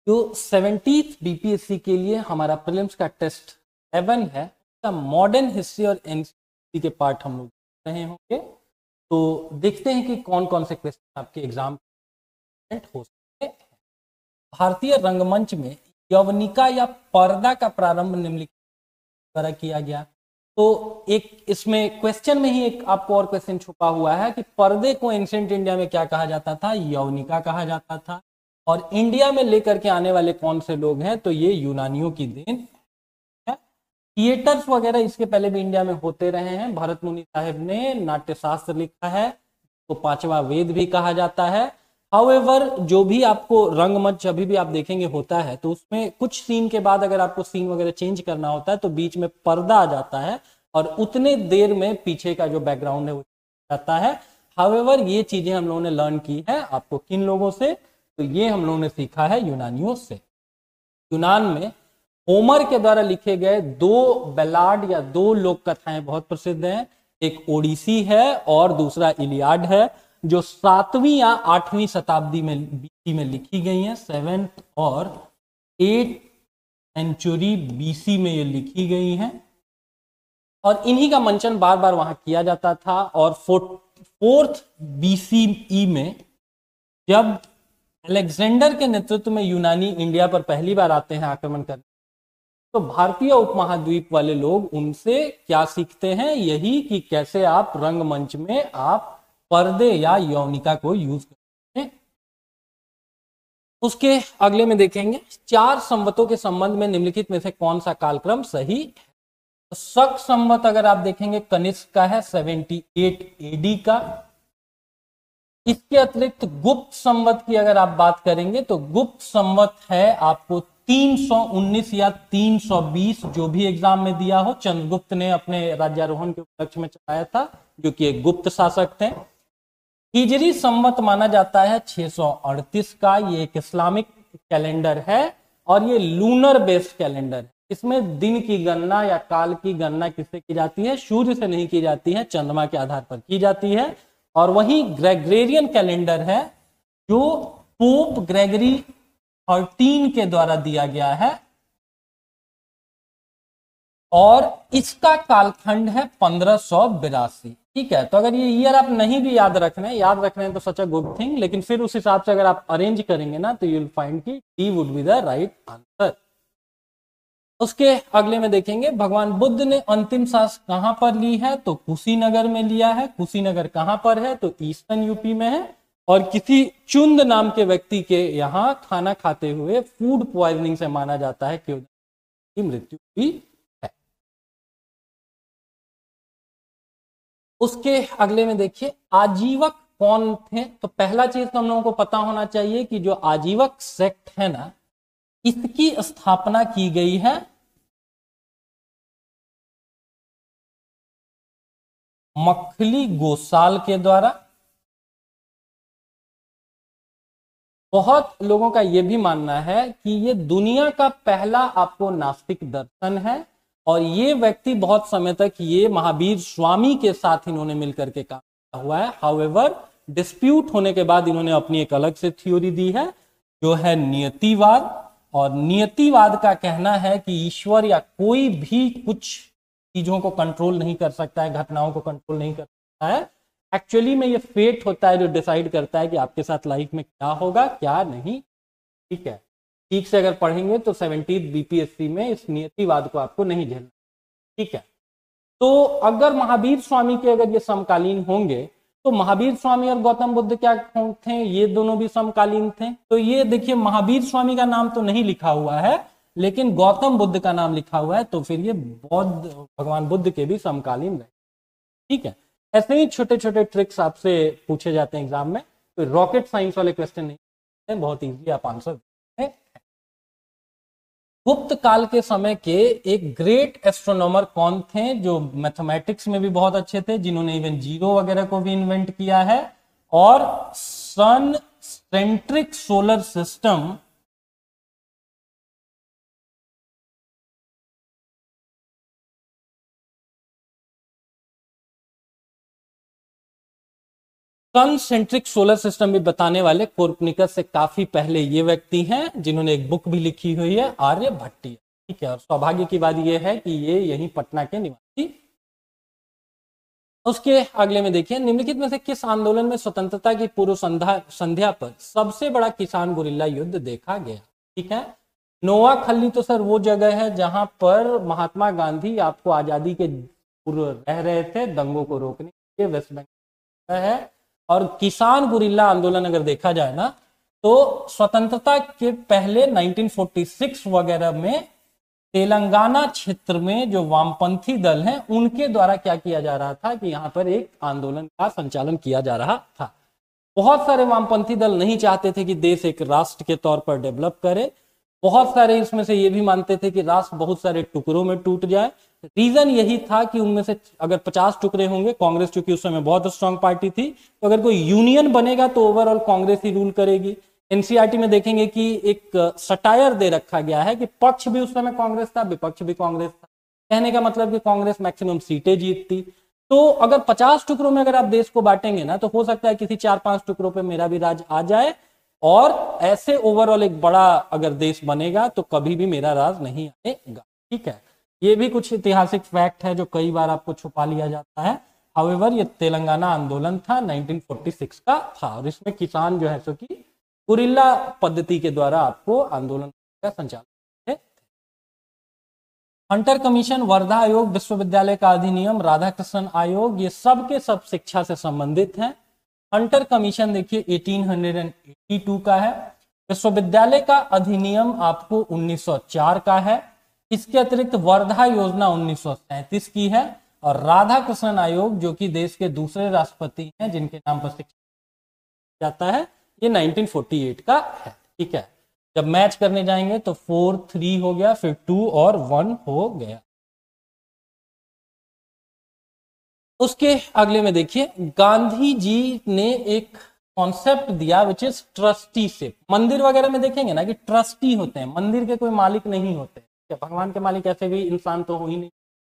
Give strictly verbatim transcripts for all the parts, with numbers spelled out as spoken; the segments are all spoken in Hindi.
जो सेवेंटीथ बीपीएससी के लिए हमारा प्रीलिम्स का टेस्ट सेवन है, उसका मॉडर्न हिस्ट्री और एनसीईआरटी के पार्ट हम लोग देख रहे होंगे। तो देखते हैं कि कौन कौन से क्वेश्चन आपके एग्जाम में हो सकते हैं। भारतीय रंगमंच में यवनिका या पर्दा का प्रारंभ निम्नलिखित द्वारा किया गया। तो एक इसमें क्वेश्चन में ही एक आपको और क्वेश्चन छुपा हुआ है कि पर्दे को एंशिएंट इंडिया में क्या कहा जाता था? यवनिका कहा जाता था। और इंडिया में लेकर के आने वाले कौन से लोग हैं? तो ये यूनानियों की देन है। थिएटर्स वगैरह इसके पहले भी इंडिया में होते रहे हैं। भरत मुनि साहब ने नाट्यशास्त्र लिखा है, तो पांचवा वेद भी कहा जाता है। हाउएवर जो भी आपको रंगमंच अभी भी आप देखेंगे होता है, तो उसमें कुछ सीन के बाद अगर आपको सीन वगैरह चेंज करना होता है तो बीच में पर्दा आ जाता है और उतने देर में पीछे का जो बैकग्राउंड है वो जाता है। हाउएवर ये चीजें हम लोगों ने लर्न की है। आपको किन लोगों से? तो ये हम लोगों ने सीखा है यूनानियों से। यूनान में होमर के द्वारा लिखे गए दो बैलाड या दो लोक कथाएं बहुत प्रसिद्ध हैं। एक ओडिसी है और दूसरा इलियाड है, जो सातवीं या आठवीं शताब्दी में बीसी में लिखी गई हैं। सेवेंथ और एट सेंचुरी बीसी में ये लिखी गई हैं और इन्हीं का मंचन बार बार वहां किया जाता था। और फोर्थ बीसीई में जब अलेक्जेंडर के नेतृत्व में यूनानी इंडिया पर पहली बार आते हैं आक्रमण करने, तो भारतीय उपमहाद्वीप वाले लोग उनसे क्या सीखते हैं? यही कि कैसे आप रंगमंच में आप पर्दे या यौनिका को यूज करते हैं। उसके अगले में देखेंगे चार संवतों के संबंध में निम्नलिखित में से कौन सा कालक्रम सही है? तो शक संवत अगर आप देखेंगे कनिष्क का है अठहत्तर एडी का। इसके अतिरिक्त गुप्त संवत की अगर आप बात करेंगे तो गुप्त संवत है आपको तीन सौ उन्नीस या तीन सौ बीस, जो भी एग्जाम में दिया हो। चंद्रगुप्त ने अपने राज्यारोहण के उपलक्ष्य में चलाया था, जो कि एक गुप्त शासक थे। हिजरी संवत माना जाता है छह सौ अड़तीस का। ये एक इस्लामिक कैलेंडर है और ये लूनर बेस्ड कैलेंडर है। इसमें दिन की गणना या काल की गणना किससे की जाती है? सूर्य से नहीं की जाती है, चंद्रमा के आधार पर की जाती है। और वही ग्रेगोरियन कैलेंडर है जो पोप ग्रेगरी थर्टीन के द्वारा दिया गया है और इसका कालखंड है पंद्रह सौ बिरासी। ठीक है, तो अगर ये ईयर आप नहीं भी याद रख रहे हैं याद रख रहे हैं तो सच अ गुड थिंग, लेकिन फिर उस हिसाब से अगर आप अरेंज करेंगे ना तो यू विल फाइंड कि D would be the right answer. उसके अगले में देखेंगे भगवान बुद्ध ने अंतिम सांस कहां पर ली है? तो कुशीनगर में लिया है। कुशीनगर कहां पर है? तो ईस्टर्न यूपी में है। और किसी चुंद नाम के व्यक्ति के यहां खाना खाते हुए फूड प्वाइजनिंग से माना जाता है कि मृत्यु हुई है। उसके अगले में देखिए आजीवक कौन थे? तो पहला चीज तो हम लोगों को पता होना चाहिए कि जो आजीवक सेक्ट है ना, इसकी स्थापना की गई है मखली गोसाल के द्वारा। बहुत लोगों का यह भी मानना है कि ये दुनिया का पहला आपको नास्तिक दर्शन है और ये व्यक्ति बहुत समय तक ये महावीर स्वामी के साथ इन्होंने मिलकर के काम किया हुआ है। हाउएवर डिस्प्यूट होने के बाद इन्होंने अपनी एक अलग से थ्योरी दी है जो है नियतिवाद। और नियतिवाद का कहना है कि ईश्वर या कोई भी कुछ चीजों को कंट्रोल नहीं कर सकता है, घटनाओं को कंट्रोल नहीं कर सकता है। एक्चुअली में ये फेट होता है जो डिसाइड करता है कि आपके साथ लाइफ में क्या होगा क्या नहीं। ठीक है, ठीक से अगर पढ़ेंगे तो सेवनटीन्थ बीपीएससी में इस नियतिवाद को आपको नहीं झेलना। ठीक है, तो अगर महावीर स्वामी के अगर ये समकालीन होंगे तो महावीर स्वामी और गौतम बुद्ध क्या थे? ये दोनों भी समकालीन थे। तो ये देखिए महावीर स्वामी का नाम तो नहीं लिखा हुआ है लेकिन गौतम बुद्ध का नाम लिखा हुआ है, तो फिर ये बौद्ध भगवान बुद्ध के भी समकालीन रहे। ठीक है, ऐसे ही छोटे छोटे ट्रिक्स आपसे पूछे जाते हैं एग्जाम में। तो रॉकेट साइंस वाले क्वेश्चन नहीं है, बहुत इजी आप आंसर देते हैं। गुप्त काल के समय के एक ग्रेट एस्ट्रोनॉमर कौन थे जो मैथमेटिक्स में भी बहुत अच्छे थे, जिन्होंने इवन जीरो वगैरह को भी इन्वेंट किया है और sun centric solar system sun centric solar system भी बताने वाले कोर्पनिकस से काफी पहले ये व्यक्ति हैं जिन्होंने एक बुक भी लिखी हुई है, आर्यभट्टीय। ठीक है, और सौभाग्य की बात यह है कि ये यहीं पटना के निवासी। उसके अगले में देखिए, निम्नलिखित में से किस आंदोलन में स्वतंत्रता की पूर्व संध्या संध्या पर सबसे बड़ा किसान गुरिल्ला युद्ध देखा गया? ठीक है, नोआखली तो सर वो जगह है जहां पर महात्मा गांधी आपको आजादी के पूर्व रह रहे थे दंगों को रोकने के लिए, वेस्ट बंगाल है। और किसान गुरिल्ला आंदोलन अगर देखा जाए ना तो स्वतंत्रता के पहले नाइनटीन फोर्टी सिक्स वगैरह में तेलंगाना क्षेत्र में जो वामपंथी दल हैं उनके द्वारा क्या किया जा रहा था कि यहाँ पर एक आंदोलन का संचालन किया जा रहा था। बहुत सारे वामपंथी दल नहीं चाहते थे कि देश एक राष्ट्र के तौर पर डेवलप करे। बहुत सारे इसमें से ये भी मानते थे कि राष्ट्र बहुत सारे टुकड़ों में टूट जाए। रीजन यही था कि उनमें से अगर पचास टुकड़े होंगे, कांग्रेस चूंकि उस समय बहुत स्ट्रांग पार्टी थी, तो अगर कोई यूनियन बनेगा तो ओवरऑल कांग्रेस ही रूल करेगी। एनसीईआरटी में देखेंगे कि एक सटायर दे रखा गया है कि पक्ष भी उस समय कांग्रेस था, विपक्ष भी कांग्रेस था। कहने का मतलब कि कांग्रेस मैक्सिमम सीटें जीतती। तो अगर पचास टुकड़ों में अगर आप देश को बांटेंगे ना तो हो सकता है किसी चार पांच टुकड़ों पे मेरा भी राज आ जाए, और ऐसे ओवरऑल एक बड़ा अगर देश बनेगा तो कभी भी मेरा राज नहीं आएगा। ठीक है, ये भी कुछ ऐतिहासिक फैक्ट है जो कई बार आपको छुपा लिया जाता है। हाउएवर ये तेलंगाना आंदोलन था, नाइनटीन फोर्टी सिक्स का था, और इसमें किसान जो है सो कि गुरिल्ला पद्धति के द्वारा आपको आंदोलन का संचालन है। हंटर कमीशन, वर्धा आयोग, विश्वविद्यालय का अधिनियम, राधाकृष्णन आयोग, ये सब के सब शिक्षा से संबंधित हैं। हंटर कमीशन देखिए अठारह सौ बयासी का है। विश्वविद्यालय का अधिनियम आपको उन्नीस सौ चार का है। इसके अतिरिक्त वर्धा योजना उन्नीस सौ सैंतीस की है, और राधाकृष्णन आयोग जो कि देश के दूसरे राष्ट्रपति हैं जिनके नाम पर शिक्षा जाता है, ये नाइनटीन फोर्टी एट का है। ठीक है, जब मैच करने जाएंगे तो फोर थ्री हो गया, फिर टू और वन हो गया। उसके अगले में देखिए, गांधी जी ने एक कॉन्सेप्ट दिया विच इज ट्रस्टीशिप। मंदिर वगैरह में देखेंगे ना कि ट्रस्टी होते हैं, मंदिर के कोई मालिक नहीं होते, भगवान के मालिक ऐसे भी इंसान तो हो ही नहीं।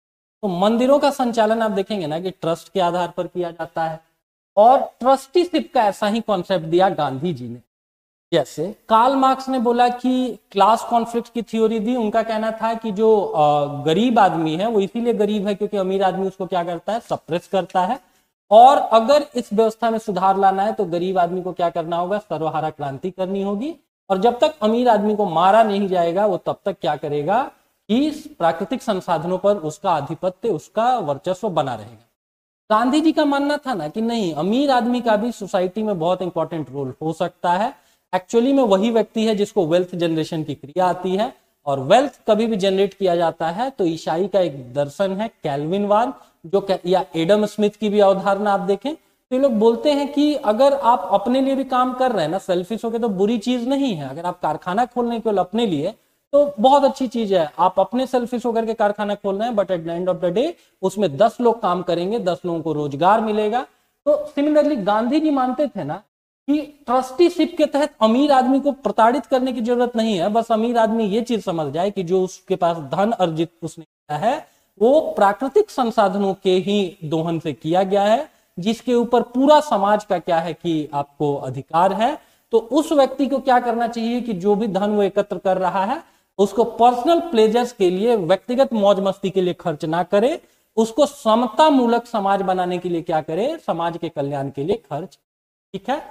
तो मंदिरों का संचालन आप देखेंगे ना कि ट्रस्ट के आधार पर किया जाता है, और ट्रस्टीशिप का ऐसा ही कॉन्सेप्ट दिया गांधी जी ने। जैसे कार्ल मार्क्स ने बोला कि क्लास कॉन्फ्लिक्ट की थ्योरी दी। उनका कहना था कि जो गरीब आदमी है वो इसीलिए गरीब है क्योंकि अमीर आदमी उसको क्या करता है, सप्रेस करता है, और अगर इस व्यवस्था में सुधार लाना है तो गरीब आदमी को क्या करना होगा, सर्वहारा क्रांति करनी होगी, और जब तक अमीर आदमी को मारा नहीं जाएगा वो तब तक क्या करेगा कि प्राकृतिक संसाधनों पर उसका आधिपत्य, उसका वर्चस्व बना रहेगा। गांधी जी का मानना था ना कि नहीं, अमीर आदमी का भी सोसाइटी में बहुत इंपॉर्टेंट रोल हो सकता है। एक्चुअली में वही व्यक्ति है जिसको वेल्थ जनरेशन की क्रिया आती है, और वेल्थ कभी भी जनरेट किया जाता है तो ईसाई का एक दर्शन है कैल्विनवाद, जो या एडम स्मिथ की भी अवधारणा आप देखें तो ये लोग बोलते हैं कि अगर आप अपने लिए भी काम कर रहे हैं ना सेल्फिश होकर तो बुरी चीज नहीं है। अगर आप कारखाना खोलने केवल अपने लिए तो बहुत अच्छी चीज है, आप अपने सेल्फिश होकर के कारखाना खोल रहे हैं, but at the end of the day उसमें दस लोग काम करेंगे, दस लोगों को रोजगार मिलेगा। तो सिमिलरली गांधी जी मानते थे ना कि ट्रस्टीशिप के तहत अमीर आदमी को प्रताड़ित करने की जरूरत नहीं है, बस अमीर आदमी ये चीज समझ जाए कि जो उसके पास धन अर्जित उसने किया है वो प्राकृतिक संसाधनों के ही दोहन से किया गया है, जिसके ऊपर पूरा समाज का क्या है कि आपको अधिकार है। तो उस व्यक्ति को क्या करना चाहिए कि जो भी धन वो एकत्र कर रहा है उसको पर्सनल प्लेजर्स के लिए, व्यक्तिगत मौज मस्ती के लिए खर्च ना करे, उसको समता मूलक समाज बनाने के लिए क्या करे, समाज के कल्याण के लिए खर्च। ठीक है,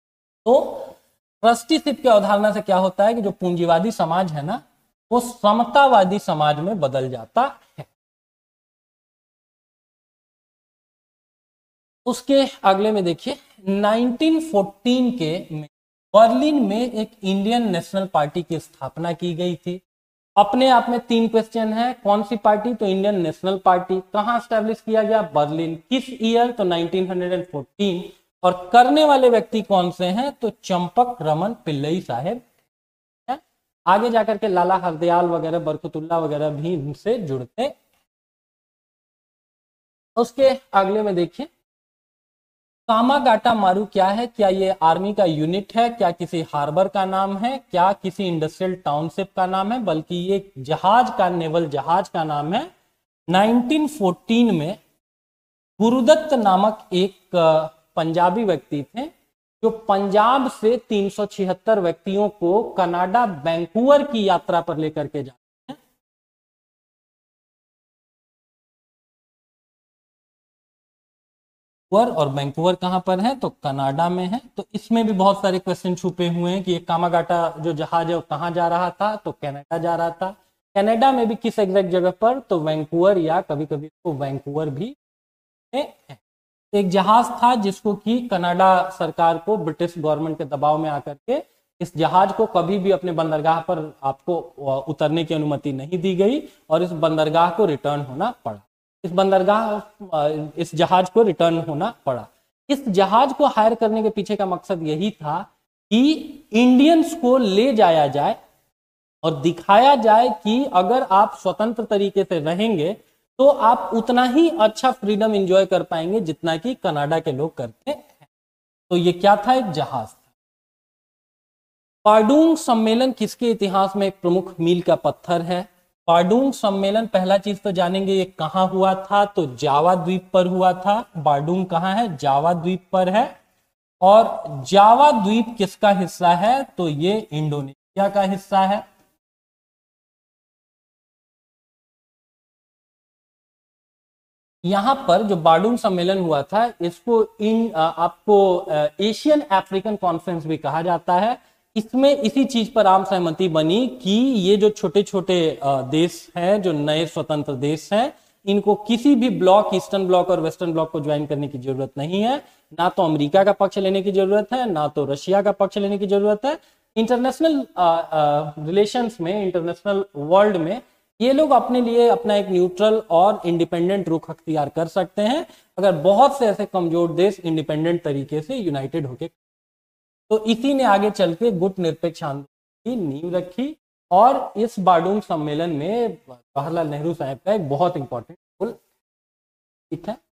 तो ट्रस्टीशिप की अवधारणा से क्या होता है कि जो पूंजीवादी समाज है ना वो समतावादी समाज में बदल जाता है। उसके अगले में देखिए, नाइनटीन फोर्टीन के में बर्लिन में एक इंडियन नेशनल पार्टी की स्थापना की गई थी। अपने आप में तीन क्वेश्चन है, कौन सी पार्टी, तो इंडियन नेशनल पार्टी। कहां स्टैब्लिश किया गया, बर्लिन। किस ईयर, तो नाइनटीन फोर्टीन। और करने वाले व्यक्ति कौन से हैं, तो चंपक रमन पिल्लई साहेब। आगे जाकर के लाला हरदयाल वगैरह, बरकतुल्ला वगैरह भी इनसे जुड़ते। उसके अगले में देखिए, कामागाटा मारू क्या है, क्या ये आर्मी का यूनिट है, क्या किसी हार्बर का नाम है, क्या किसी इंडस्ट्रियल टाउनशिप का नाम है, बल्कि ये जहाज का, नेवल जहाज का नाम है। नाइनटीन फोर्टीन में गुरुदत्त नामक एक पंजाबी व्यक्ति थे जो पंजाब से तीन सौ छिहत्तर व्यक्तियों को कनाडा वैंकूवर की यात्रा पर लेकर के जाते हैं। और वैंकूवर कहां पर है? तो कनाडा में है। तो इसमें भी बहुत सारे क्वेश्चन छुपे हुए हैं कि ये कामागाटा जो जहाज है वो कहां जा रहा था? तो कनाडा जा रहा था। कनाडा में भी किस एग्जैक्ट जगह पर? तो वैंकूवर, या कभी कभी इसको वैंकूवर भी है। एक जहाज था जिसको कि कनाडा सरकार को ब्रिटिश गवर्नमेंट के दबाव में आकर के इस जहाज को कभी भी अपने बंदरगाह पर आपको उतरने की अनुमति नहीं दी गई और इस बंदरगाह को रिटर्न होना पड़ा। इस बंदरगाह इस जहाज को रिटर्न होना पड़ा। इस जहाज को हायर करने के पीछे का मकसद यही था कि इंडियंस को ले जाया जाए और दिखाया जाए कि अगर आप स्वतंत्र तरीके से रहेंगे तो आप उतना ही अच्छा फ्रीडम एंजॉय कर पाएंगे जितना कि कनाडा के लोग करते हैं। तो ये क्या था? एक जहाज था। पाडुंग सम्मेलन किसके इतिहास में एक प्रमुख मील का पत्थर है? पाडुंग सम्मेलन, पहला चीज तो जानेंगे ये कहां हुआ था? तो जावा द्वीप पर हुआ था। पाडुंग कहां है? जावा द्वीप पर है। और जावा द्वीप किसका हिस्सा है? तो ये इंडोनेशिया का हिस्सा है। यहां पर जो बाडुंग सम्मेलन हुआ था इसको इन आपको एशियन अफ्रीकन कॉन्फ्रेंस भी कहा जाता है। इसमें इसी चीज पर आम सहमति बनी कि ये जो छोटे छोटे देश हैं, जो नए स्वतंत्र देश हैं, इनको किसी भी ब्लॉक, ईस्टर्न ब्लॉक और वेस्टर्न ब्लॉक को ज्वाइन करने की जरूरत नहीं है। ना तो अमेरिका का पक्ष लेने की जरूरत है, ना तो रशिया का पक्ष लेने की जरूरत है। इंटरनेशनल रिलेशंस में, इंटरनेशनल वर्ल्ड में ये लोग अपने लिए अपना एक न्यूट्रल और इंडिपेंडेंट रुख अख्तियार कर सकते हैं अगर बहुत से ऐसे कमजोर देश इंडिपेंडेंट तरीके से यूनाइटेड होके। तो इसी ने आगे चल के गुट निरपेक्ष आंदोलन की नींव रखी और इस बाडुंग सम्मेलन में जवाहरलाल नेहरू साहब का एक बहुत इंपॉर्टेंट रोल। ठीक है,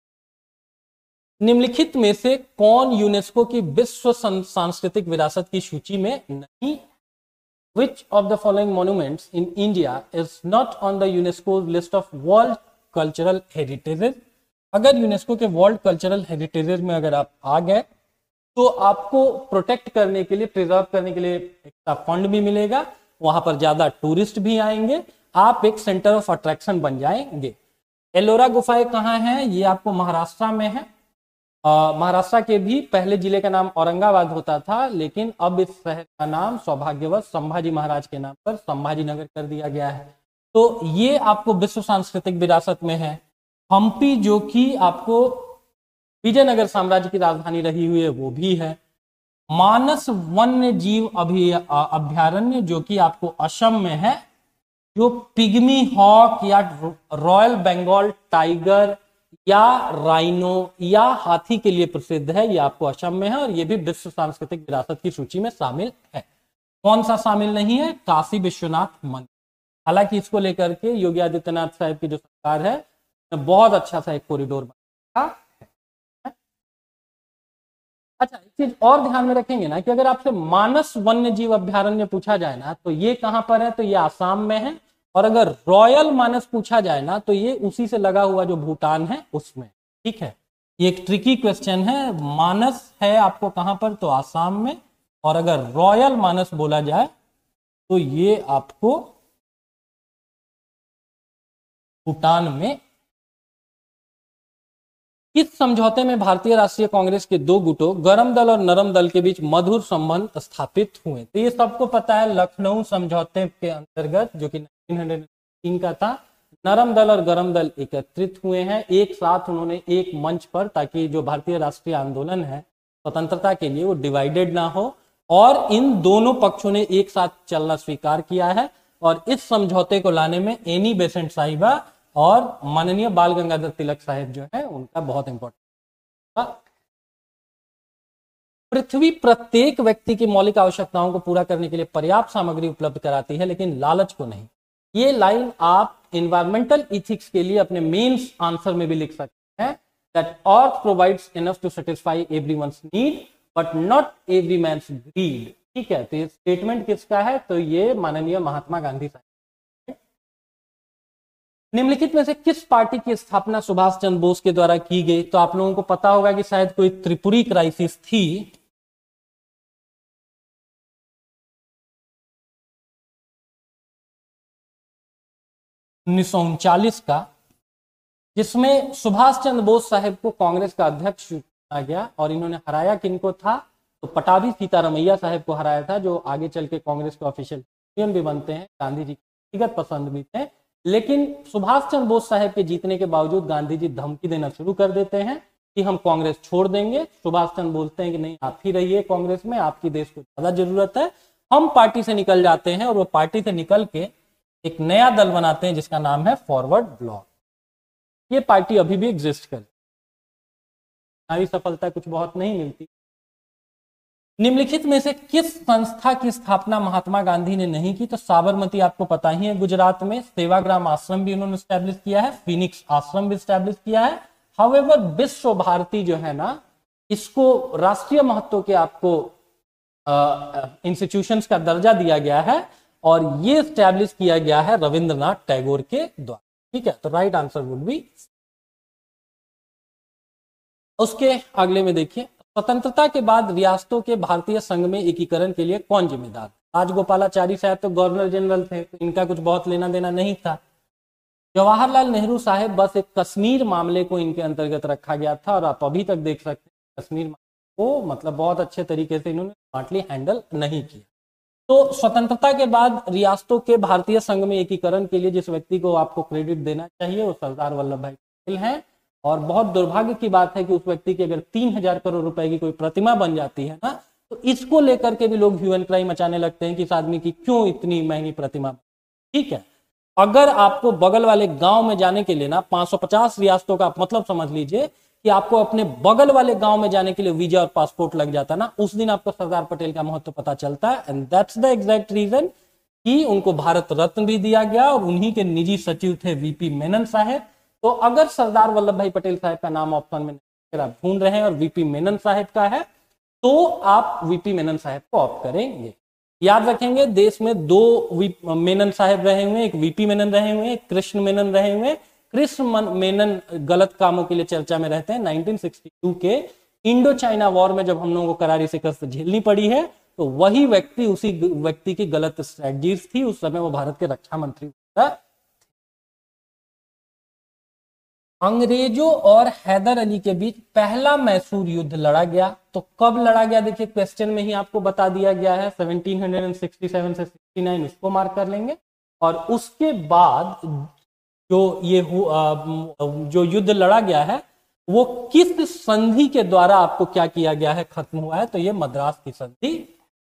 निम्नलिखित में से कौन यूनेस्को की विश्व सांस्कृतिक विरासत की सूची में नहीं? Which of the following monuments in India is not on the UNESCO's list of World Cultural Heritages? अगर यूनेस्को के वर्ल्ड कल्चरल हेरिटेजेस में अगर आप आ गए तो आपको प्रोटेक्ट करने के लिए, प्रिजर्व करने के लिए एक फंड भी मिलेगा, वहां पर ज्यादा टूरिस्ट भी आएंगे, आप एक सेंटर ऑफ अट्रैक्शन बन जाएंगे। एलोरा गुफाएं कहाँ हैं? ये आपको महाराष्ट्र में है। महाराष्ट्र के भी पहले जिले का नाम औरंगाबाद होता था, लेकिन अब इस शहर का नाम सौभाग्यवश संभाजी महाराज के नाम पर संभाजी नगर कर दिया गया है। तो ये आपको विश्व सांस्कृतिक विरासत में है। हम्पी जो कि आपको विजयनगर साम्राज्य की राजधानी रही हुई है वो भी है। मानस वन्य जीव अभ्यारण्य जो कि आपको असम में है, जो पिग्मी हॉक या रॉयल बंगाल टाइगर या राइनो या हाथी के लिए प्रसिद्ध है, ये आपको असम में है और ये भी विश्व सांस्कृतिक विरासत की सूची में शामिल है। कौन सा शामिल नहीं है? काशी विश्वनाथ मंदिर। हालांकि इसको लेकर के योगी आदित्यनाथ साहब की जो सरकार है बहुत अच्छा सा एक कॉरिडोर बनाया है। अच्छा, एक चीज और ध्यान में रखेंगे ना कि अगर आपसे मानस वन्य जीव अभ्यारण्य पूछा जाए ना तो ये कहां पर है? तो ये आसाम में है। और अगर रॉयल मानस पूछा जाए ना तो ये उसी से लगा हुआ जो भूटान है उसमें। ठीक है, ये एक ट्रिकी क्वेश्चन है। मानस है आपको कहां पर? तो आसाम में। और अगर रॉयल मानस बोला जाए तो ये आपको भूटान में। इस समझौते में भारतीय राष्ट्रीय कांग्रेस के दो गुटों, गरम दल और नरम दल के बीच मधुर संबंध स्थापित हुए। तो ये सबको पता है, लखनऊ समझौते के अंतर्गत जो कि उन्नीस सौ तीन का था, नरम दल और गरम दल एकत्रित हुए हैं एक साथ, उन्होंने एक मंच पर, ताकि जो भारतीय राष्ट्रीय आंदोलन है स्वतंत्रता के लिए वो डिवाइडेड ना हो। और इन दोनों पक्षों ने एक साथ चलना स्वीकार किया है और इस समझौते को लाने में एनी बेसेंट साहिबा और माननीय बाल गंगाधर तिलक साहब जो है उनका बहुत इंपॉर्टेंट। पृथ्वी प्रत्येक व्यक्ति की मौलिक आवश्यकताओं को पूरा करने के लिए पर्याप्त सामग्री उपलब्ध कराती है, लेकिन लालच को नहीं। ये लाइन आप इन्वायरमेंटल इथिक्स के लिए अपने मेंस आंसर में भी लिख सकते हैं, that earth provides enough to satisfy everyone's need but not every man's greed. ठीक है, तो ये स्टेटमेंट किसका है? तो ये माननीय महात्मा गांधी साहब निम्नलिखित में से किस पार्टी की स्थापना सुभाष चंद्र बोस के द्वारा की गई? तो आप लोगों को पता होगा कि शायद कोई त्रिपुरी क्राइसिस थी, उन्नीस सौ उनचालीस का, जिसमें सुभाष चंद्र बोस साहब को कांग्रेस का अध्यक्ष चुना गया और इन्होंने हराया किनको था? तो पटाभी सीतारमैया साहब को हराया था, जो आगे चल के कांग्रेस के ऑफिशियल चैंपियन भी बनते हैं, गांधी जी के व्यक्तिगत पसंद भी थे। लेकिन सुभाष चंद्र बोस साहब के जीतने के बावजूद गांधी जी धमकी देना शुरू कर देते हैं कि हम कांग्रेस छोड़ देंगे। सुभाष चंद्र बोलते हैं कि नहीं, आप ही रहिए कांग्रेस में, आपकी देश को ज्यादा जरूरत है। हम पार्टी से निकल जाते हैं और वो पार्टी से निकल के एक नया दल बनाते हैं जिसका नाम है फॉरवर्ड ब्लॉक। ये पार्टी अभी भी एग्जिस्ट करती है, हमारी सफलता कुछ बहुत नहीं मिलती। निम्नलिखित में से किस संस्था की स्थापना महात्मा गांधी ने नहीं की? तो साबरमती आपको पता ही है, गुजरात में सेवाग्राम आश्रम भी उन्होंने स्टैब्लिश किया है, फिनिक्स आश्रम भी स्टैब्लिश किया है। हाउएवर विश्व भारती जो है ना, इसको राष्ट्रीय महत्व के आपको इंस्टीट्यूशंस का दर्जा दिया गया है और ये स्टैब्लिश किया गया है रविंद्रनाथ टैगोर के द्वारा। ठीक है, तो राइट आंसर वुड बी। उसके अगले में देखिए, स्वतंत्रता के बाद रियासतों के भारतीय संघ में एकीकरण के लिए कौन जिम्मेदार? राजगोपालाचारी साहब तो गवर्नर जनरल थे, तो इनका कुछ बहुत लेना देना नहीं था। जवाहरलाल नेहरू साहब बस एक कश्मीर मामले को इनके अंतर्गत रखा गया था और आप अभी तक देख सकते हैं कश्मीर को मतलब बहुत अच्छे तरीके से इन्होंने स्मार्टली हैंडल नहीं किया। तो स्वतंत्रता के बाद रियासतों के भारतीय संघ में एकीकरण के लिए जिस व्यक्ति को आपको क्रेडिट देना चाहिए वो सरदार वल्लभ भाई पटेल हैं। और बहुत दुर्भाग्य की बात है कि उस व्यक्ति की अगर तीन हजार करोड़ रुपए की कोई प्रतिमा बन जाती है ना, तो इसको लेकर के भी लोग ह्यू एंड क्राई मचाने लगते हैं कि इस आदमी की क्यों इतनी महंगी प्रतिमा। ठीक है, अगर आपको बगल वाले गांव में जाने के लिए ना पांच सौ पचास रियासतों का मतलब समझ लीजिए कि आपको अपने बगल वाले गांव में जाने के लिए वीजा और पासपोर्ट लग जाता ना, उस दिन आपको सरदार पटेल का महत्व पता चलता है। And that's the exact reason कि उनको भारत रत्न भी दिया गया और उन्हीं के निजी सचिव थे वीपी मेनन साहब। तो अगर सरदार वल्लभ भाई पटेल साहब का नाम ऑप्शन में अगर आप ढूंढ रहे हैं और वीपी मेनन साहब का है तो आप वीपी मेनन साहब को ऑप्ट करेंगे। याद रखेंगे, देश में दो मेनन साहब रहे हुए, एक वीपी मेनन रहे हुए, एक कृष्ण मेनन रहे हुए। कृष्ण मेनन गलत कामों के लिए चर्चा में रहते हैं। नाइनटीन सिक्सटी टू के इंडो चाइना वॉर में जब हम लोगों को करारी शिकस्त झेलनी पड़ी है तो वही व्यक्ति उसी व्यक्ति की गलत स्ट्रेटजीज थी। उस समय वो भारत के रक्षा मंत्री था। अंग्रेजों और हैदर अली के बीच पहला मैसूर युद्ध लड़ा गया, तो कब लड़ा गया? देखिए क्वेश्चन में ही आपको बता दिया गया है, सेवनटीन सिक्सटी सेवन से सिक्सटी नाइन, इसको मार्क कर लेंगे। और उसके बाद जो ये जो युद्ध लड़ा गया है वो किस संधि के द्वारा आपको क्या किया गया है, खत्म हुआ है? तो ये मद्रास की संधि।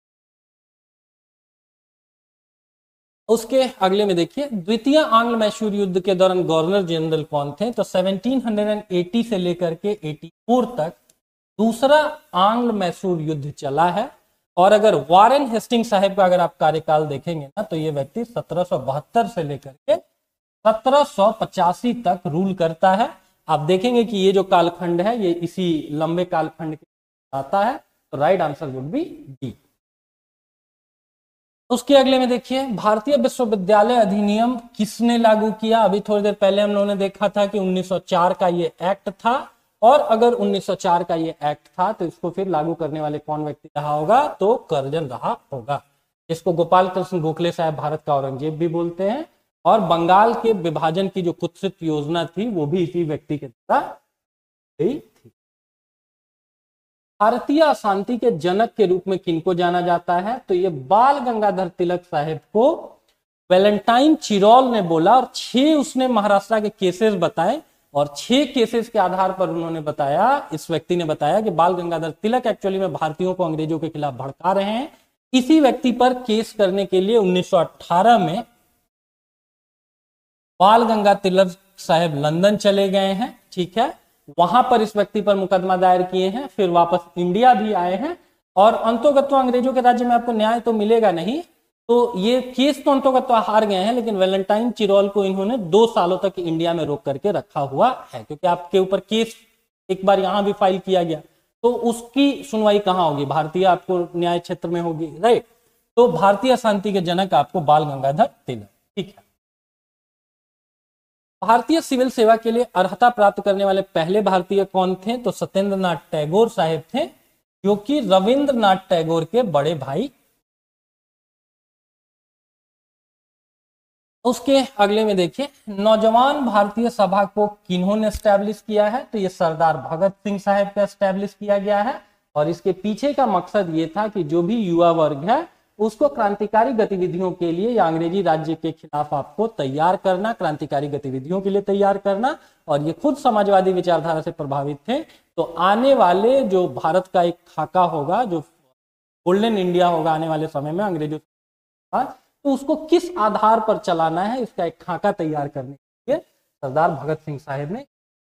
उसके अगले में देखिए, द्वितीय आंग्ल मैसूर युद्ध के दौरान गवर्नर जनरल कौन थे? तो सेवनटीन एटी से लेकर के चौरासी तक दूसरा आंग्ल मैसूर युद्ध चला है। और अगर वारेन हेस्टिंग्स साहब का अगर आप कार्यकाल देखेंगे ना, तो ये व्यक्ति सत्रह सौ बहत्तर से लेकर के सत्रह सौ पचासी तक रूल करता है। आप देखेंगे कि ये जो कालखंड है ये इसी लंबे कालखंड के आता है। तो right answer would be D. उसके अगले में देखिए, भारतीय विश्वविद्यालय अधिनियम किसने लागू किया? अभी थोड़ी देर पहले हम लोगों ने देखा था कि उन्नीस सौ चार का ये एक्ट था। और अगर उन्नीस सौ चार का ये एक्ट था तो इसको फिर लागू करने वाले कौन व्यक्ति रहा होगा? तो कर्जन रहा होगा, जिसको गोपाल कृष्ण गोखले साहब भारत का औरंगजेब भी बोलते हैं। और बंगाल के विभाजन की जो कुत्सित योजना थी वो भी इसी व्यक्ति के द्वारा गई थी। भारतीय अशांति के जनक के रूप में किनको जाना जाता है? तो ये बाल गंगाधर तिलक साहब को वैलेंटाइन चिरोल ने बोला और छह उसने महाराष्ट्र के केसेस बताए और छह केसेस के आधार पर उन्होंने बताया, इस व्यक्ति ने बताया कि बाल गंगाधर तिलक एक्चुअली में भारतीयों को अंग्रेजों के खिलाफ भड़का रहे हैं। इसी व्यक्ति पर केस करने के लिए उन्नीस सौ अठारह में बाल गंगाधर तिलक साहब लंदन चले गए हैं। ठीक है, वहां पर इस व्यक्ति पर मुकदमा दायर किए हैं, फिर वापस इंडिया भी आए हैं। और अंतोगत्वा अंग्रेजों के राज्य में आपको न्याय तो मिलेगा नहीं, तो ये केस तो अंतोगत्वा हार गए हैं, लेकिन वैलेंटाइन चिरोल को इन्होंने दो सालों तक इंडिया में रोक करके रखा हुआ है, क्योंकि आपके ऊपर केस एक बार यहां भी फाइल किया गया तो उसकी सुनवाई कहां होगी? भारतीय आपको न्याय क्षेत्र में होगी, राइट। तो भारतीय शांति के जनक आपको बाल गंगाधर तिलक। ठीक है, भारतीय सिविल सेवा के लिए अर्हता प्राप्त करने वाले पहले भारतीय कौन थे? तो सत्येंद्र नाथ टैगोर साहेब थे, जो कि रविंद्रनाथ टैगोर के बड़े भाई। उसके अगले में देखिए, नौजवान भारतीय सभा को किन्होंने एस्टैब्लिश किया है? तो ये सरदार भगत सिंह साहब का एस्टैब्लिश किया गया है। और इसके पीछे का मकसद ये था कि जो भी युवा वर्ग है उसको क्रांतिकारी गतिविधियों के लिए या अंग्रेजी राज्य के खिलाफ आपको तैयार करना, क्रांतिकारी गतिविधियों के लिए तैयार करना। और ये खुद समाजवादी विचारधारा से प्रभावित थे। तो आने वाले जो भारत का एक खाका होगा, जो गोल्डन इंडिया होगा आने वाले समय में अंग्रेजों के, तो उसको किस आधार पर चलाना है, इसका एक खाका तैयार करने के लिए सरदार भगत सिंह साहब ने।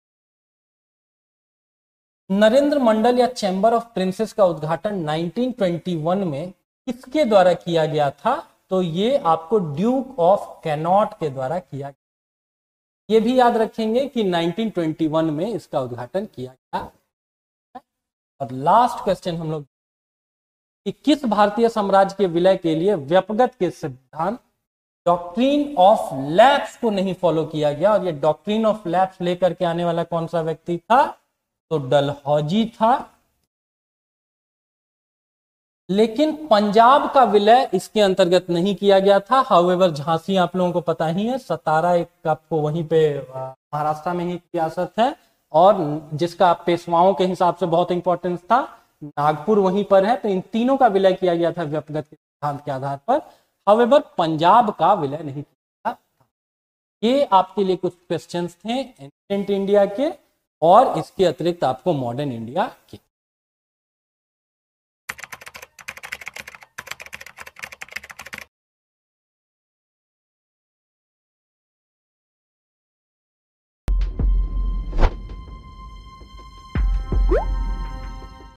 नरेंद्र मंडल या चैम्बर ऑफ प्रिंसेस का उद्घाटन नाइनटीन ट्वेंटी वन में किसके द्वारा किया गया था? तो ये आपको ड्यूक ऑफ कैनॉट के द्वारा किया गया। ये भी याद रखेंगे कि नाइनटीन ट्वेंटी वन में इसका उद्घाटन किया गया। और लास्ट क्वेश्चन हम लोग कि किस भारतीय साम्राज्य के विलय के लिए व्यपगत के सिद्धांत डॉक्ट्रिन ऑफ लैप्स को नहीं फॉलो किया गया? और ये डॉक्ट्रिन ऑफ लैप्स लेकर के आने वाला कौन सा व्यक्ति था? तो डलहौजी था। लेकिन पंजाब का विलय इसके अंतर्गत नहीं किया गया था। हाउएवर झांसी आप लोगों को पता ही है, सतारा एक आपको वहीं पे महाराष्ट्र में ही रियासत है, और जिसका पेशवाओं के हिसाब से बहुत इंपॉर्टेंस था, नागपुर वहीं पर है। तो इन तीनों का विलय किया गया था व्यपगत के सिद्धांत के आधार पर। हाउएवर पंजाब का विलय नहीं किया था। ये आपके लिए कुछ क्वेश्चंस थे एंशिएंट इंडिया के, और इसके अतिरिक्त आपको मॉडर्न इंडिया के।